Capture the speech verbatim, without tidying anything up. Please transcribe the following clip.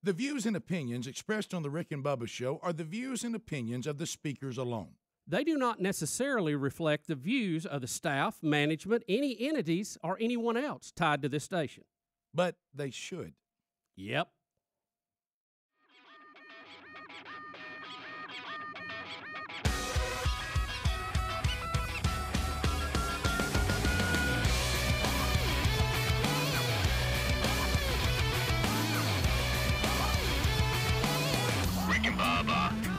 The views and opinions expressed on the Rick and Bubba Show are the views and opinions of the speakers alone. They do not necessarily reflect the views of the staff, management, any entities, or anyone else tied to this station. But they should. Yep. Rick and Bubba.